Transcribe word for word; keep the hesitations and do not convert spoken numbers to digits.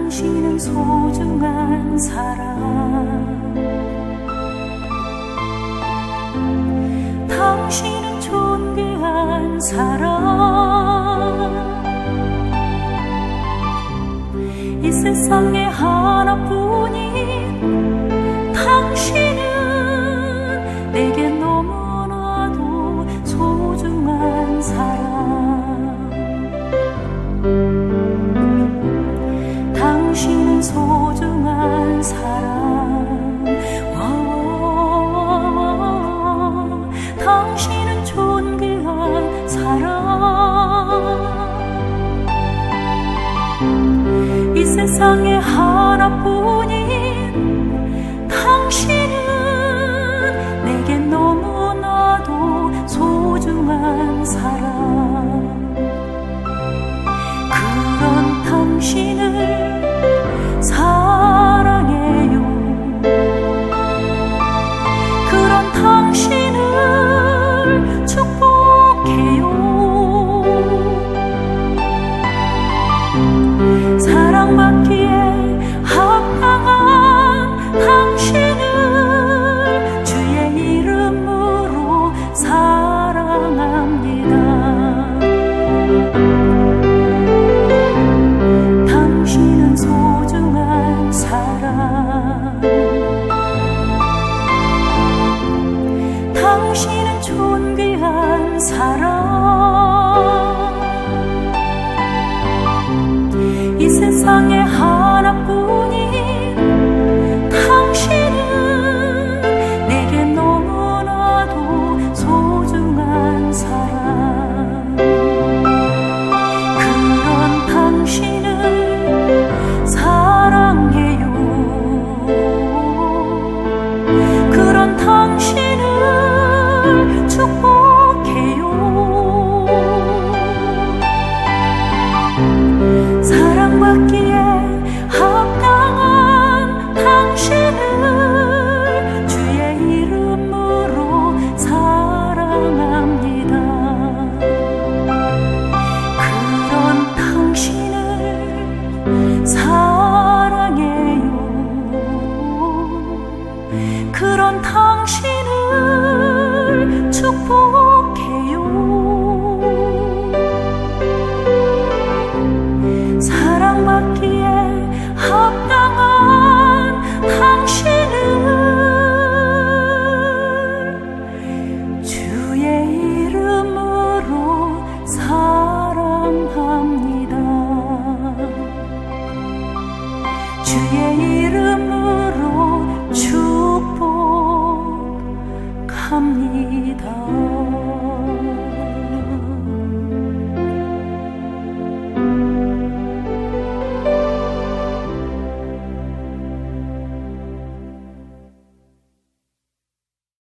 당신은 소중한 사람, 당신은 존귀한 사람, 이 세상에 하나뿐인 당신은 내게 너무나도 소중한 사람, 당신은 소중한 사람, 오, 당신은 존귀한 사람, 이 세상에 하나뿐인 당신은 내게 너무나도 소중한 사람, 그런 당신을 사랑해요. 그런 당신을 축복해요. 사랑받기에 합당한 당신을 주의 이름으로 사랑합니다. 당신은 소중한 사람, 당신은 존귀한 사람, 이 세상에 하나뿐인 당신은 내게 너무나도 소중한 사람, 그런 당신을 사랑해요. 그런 당신을 축복해요. 사랑받기에 합당한 당신을 주의 이름으로 사랑합니다. 그런 당신을 사랑해요. 그런 당신을 축복해요. 사랑받기에 합당한 당신을 주의 이름으로 사랑합니다. 주의 이름으로